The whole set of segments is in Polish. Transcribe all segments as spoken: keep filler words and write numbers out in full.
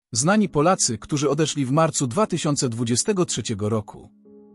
Znani Polacy, którzy odeszli w marcu dwa tysiące dwudziestego trzeciego roku.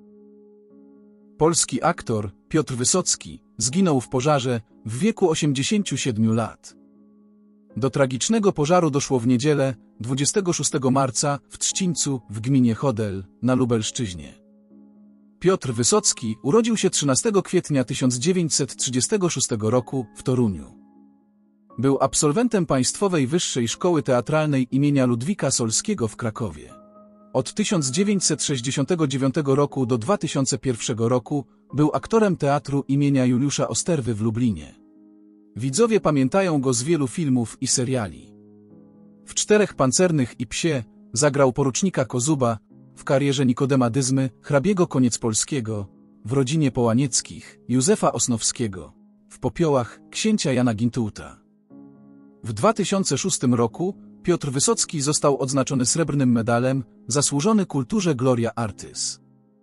Polski aktor Piotr Wysocki zginął w pożarze w wieku osiemdziesięciu siedmiu lat. Do tragicznego pożaru doszło w niedzielę, dwudziestego szóstego marca, w Trzcińcu, w gminie Chodel, na Lubelszczyźnie. Piotr Wysocki urodził się trzynastego kwietnia tysiąc dziewięćset trzydziestego szóstego roku w Toruniu. Był absolwentem Państwowej Wyższej Szkoły Teatralnej imienia Ludwika Solskiego w Krakowie. Od tysiąc dziewięćset sześćdziesiątego dziewiątego roku do dwa tysiące pierwszego roku był aktorem teatru imienia Juliusza Osterwy w Lublinie. Widzowie pamiętają go z wielu filmów i seriali. W Czterech pancernych i Psie zagrał porucznika Kozuba, w Karierze Nikodema Dyzmy hrabiego Koniecpolskiego, w Rodzinie Połanieckich Józefa Osnowskiego, w Popiołach księcia Jana Gintułta. W dwa tysiące szóstym roku Piotr Wysocki został odznaczony srebrnym medalem Zasłużony Kulturze Gloria Artis.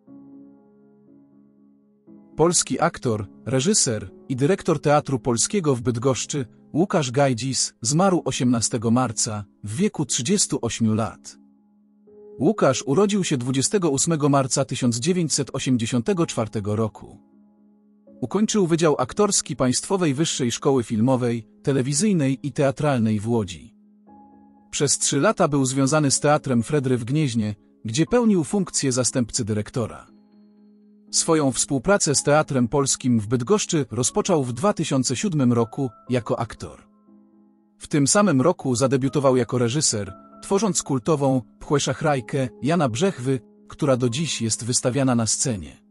Polski aktor, reżyser i dyrektor Teatru Polskiego w Bydgoszczy Łukasz Gajdzis zmarł osiemnastego marca w wieku trzydziestu ośmiu lat. Łukasz urodził się dwudziestego ósmego marca tysiąc dziewięćset osiemdziesiątego czwartego roku. Ukończył Wydział Aktorski Państwowej Wyższej Szkoły Filmowej, Telewizyjnej i Teatralnej w Łodzi. Przez trzy lata był związany z Teatrem Fredry w Gnieźnie, gdzie pełnił funkcję zastępcy dyrektora. Swoją współpracę z Teatrem Polskim w Bydgoszczy rozpoczął w dwa tysiące siódmym roku jako aktor. W tym samym roku zadebiutował jako reżyser, tworząc kultową Pchłę Szachrajkę Jana Brzechwy, która do dziś jest wystawiana na scenie.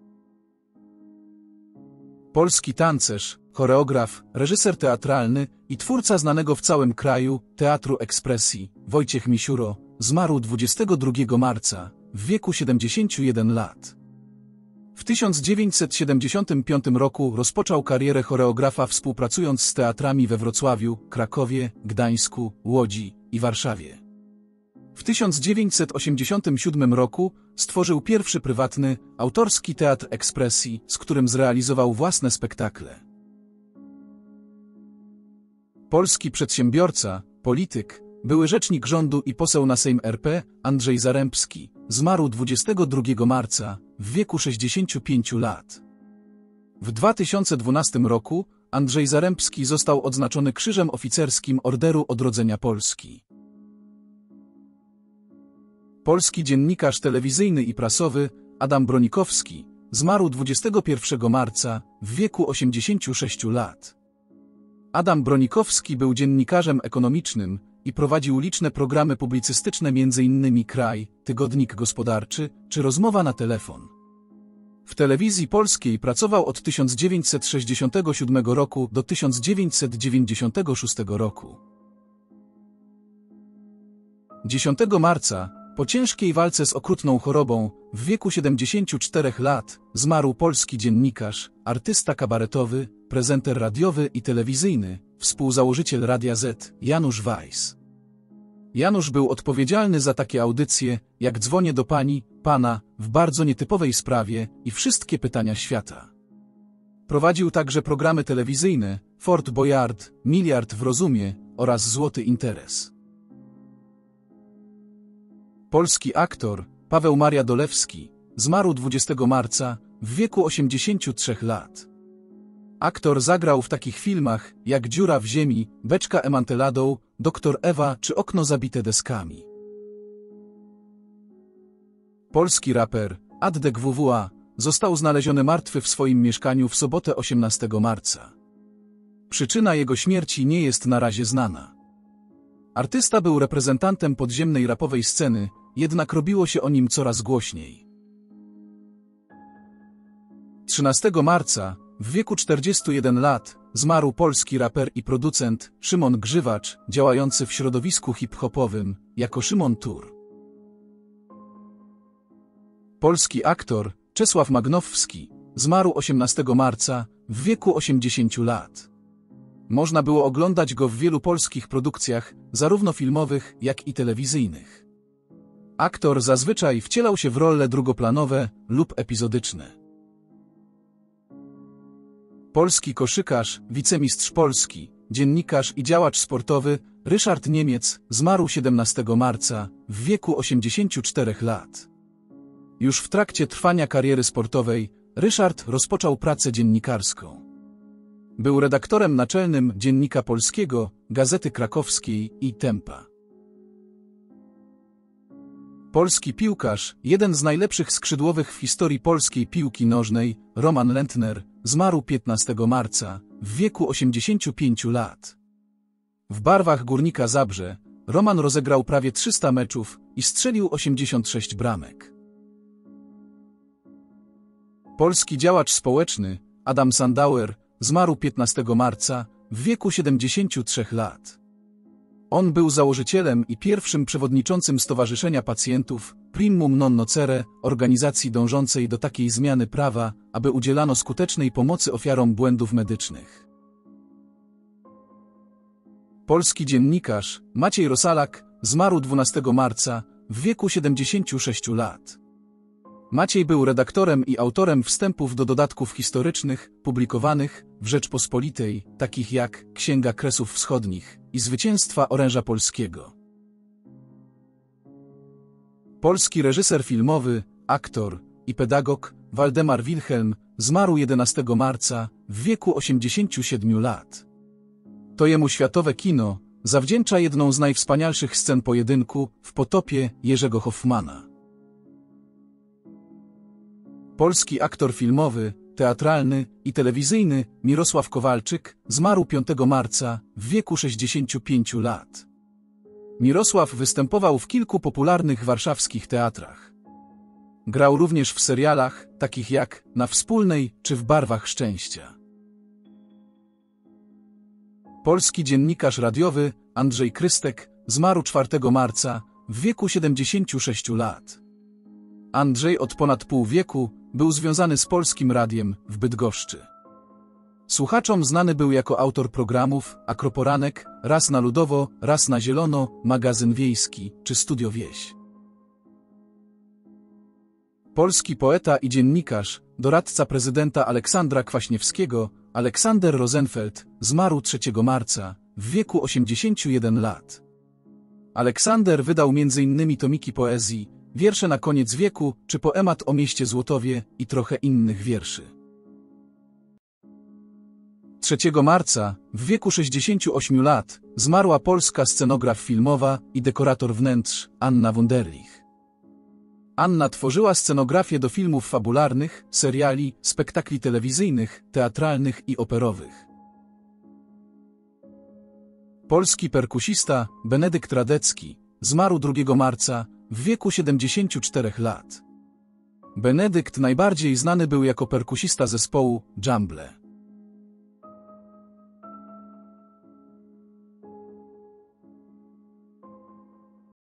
Polski tancerz, choreograf, reżyser teatralny i twórca znanego w całym kraju Teatru Ekspresji Wojciech Misiuro zmarł dwudziestego drugiego marca w wieku siedemdziesięciu jeden lat. W tysiąc dziewięćset siedemdziesiątym piątym roku rozpoczął karierę choreografa, współpracując z teatrami we Wrocławiu, Krakowie, Gdańsku, Łodzi i Warszawie. W tysiąc dziewięćset osiemdziesiątym siódmym roku stworzył pierwszy prywatny, autorski teatr ekspresji, z którym zrealizował własne spektakle. Polski przedsiębiorca, polityk, były rzecznik rządu i poseł na Sejm R P Andrzej Zarembski zmarł dwudziestego drugiego marca w wieku sześćdziesięciu pięciu lat. W dwa tysiące dwunastym roku Andrzej Zarembski został odznaczony Krzyżem Oficerskim Orderu Odrodzenia Polski. Polski dziennikarz telewizyjny i prasowy Adam Bronikowski zmarł dwudziestego pierwszego marca w wieku osiemdziesięciu sześciu lat. Adam Bronikowski był dziennikarzem ekonomicznym i prowadził liczne programy publicystyczne, między innymi Kraj, Tygodnik Gospodarczy czy Rozmowa na telefon. W telewizji polskiej pracował od tysiąc dziewięćset sześćdziesiątego siódmego roku do tysiąc dziewięćset dziewięćdziesiątego szóstego roku. dziesiątego marca, po ciężkiej walce z okrutną chorobą, w wieku siedemdziesięciu czterech lat, zmarł polski dziennikarz, artysta kabaretowy, prezenter radiowy i telewizyjny, współzałożyciel Radia Z, Janusz Weiss. Janusz był odpowiedzialny za takie audycje, jak Dzwonię do pani, pana, w bardzo nietypowej sprawie i Wszystkie pytania świata. Prowadził także programy telewizyjne Fort Boyard, Miliard w rozumie oraz Złoty interes. Polski aktor Paweł Maria Dolewski zmarł dwudziestego marca w wieku osiemdziesięciu trzech lat. Aktor zagrał w takich filmach jak Dziura w ziemi, Beczka emanteladą, Doktor Ewa czy Okno zabite deskami. Polski raper Addek W W A został znaleziony martwy w swoim mieszkaniu w sobotę osiemnastego marca. Przyczyna jego śmierci nie jest na razie znana. Artysta był reprezentantem podziemnej rapowej sceny, jednak robiło się o nim coraz głośniej. trzynastego marca, w wieku czterdziestu jeden lat, zmarł polski raper i producent Szymon Grzywacz, działający w środowisku hip-hopowym jako Szymon Tur. Polski aktor Czesław Magnowski zmarł osiemnastego marca w wieku osiemdziesięciu lat. Można było oglądać go w wielu polskich produkcjach, zarówno filmowych, jak i telewizyjnych. Aktor zazwyczaj wcielał się w role drugoplanowe lub epizodyczne. Polski koszykarz, wicemistrz Polski, dziennikarz i działacz sportowy Ryszard Niemiec zmarł siedemnastego marca w wieku osiemdziesięciu czterech lat. Już w trakcie trwania kariery sportowej Ryszard rozpoczął pracę dziennikarską. Był redaktorem naczelnym Dziennika Polskiego, Gazety Krakowskiej i Tempa. Polski piłkarz, jeden z najlepszych skrzydłowych w historii polskiej piłki nożnej, Roman Lentner, zmarł piętnastego marca w wieku osiemdziesięciu pięciu lat. W barwach Górnika Zabrze Roman rozegrał prawie trzysta meczów i strzelił osiemdziesiąt sześć bramek. Polski działacz społeczny Adam Sandauer zmarł piętnastego marca w wieku siedemdziesięciu trzech lat. On był założycielem i pierwszym przewodniczącym Stowarzyszenia Pacjentów Primum Non Nocere, organizacji dążącej do takiej zmiany prawa, aby udzielano skutecznej pomocy ofiarom błędów medycznych. Polski dziennikarz Maciej Rosalak zmarł dwunastego marca w wieku siedemdziesięciu sześciu lat. Maciej był redaktorem i autorem wstępów do dodatków historycznych publikowanych w Rzeczpospolitej, takich jak Księga Kresów Wschodnich i Zwycięstwa Oręża Polskiego. Polski reżyser filmowy, aktor i pedagog Waldemar Wilhelm zmarł jedenastego marca w wieku osiemdziesięciu siedmiu lat. To jemu światowe kino zawdzięcza jedną z najwspanialszych scen pojedynku w Potopie Jerzego Hoffmana. Polski aktor filmowy, teatralny i telewizyjny Mirosław Kowalczyk zmarł piątego marca w wieku sześćdziesięciu pięciu lat. Mirosław występował w kilku popularnych warszawskich teatrach. Grał również w serialach, takich jak Na Wspólnej czy W barwach szczęścia. Polski dziennikarz radiowy Andrzej Krystek zmarł czwartego marca w wieku siedemdziesięciu sześciu lat. Andrzej od ponad pół wieku był związany z Polskim Radiem w Bydgoszczy. Słuchaczom znany był jako autor programów Akroporanek, Raz na Ludowo, Raz na Zielono, Magazyn Wiejski czy Studio Wieś. Polski poeta i dziennikarz, doradca prezydenta Aleksandra Kwaśniewskiego, Aleksander Rosenfeld zmarł trzeciego marca w wieku osiemdziesięciu jeden lat. Aleksander wydał między innymi tomiki poezji, Wiersze na koniec wieku czy poemat o mieście Złotowie i trochę innych wierszy. trzeciego marca w wieku sześćdziesięciu ośmiu lat zmarła polska scenograf filmowa i dekorator wnętrz Anna Wunderlich. Anna tworzyła scenografię do filmów fabularnych, seriali, spektakli telewizyjnych, teatralnych i operowych. Polski perkusista Benedykt Radecki zmarł drugiego marca w wieku siedemdziesięciu czterech lat. Benedykt najbardziej znany był jako perkusista zespołu Jumble.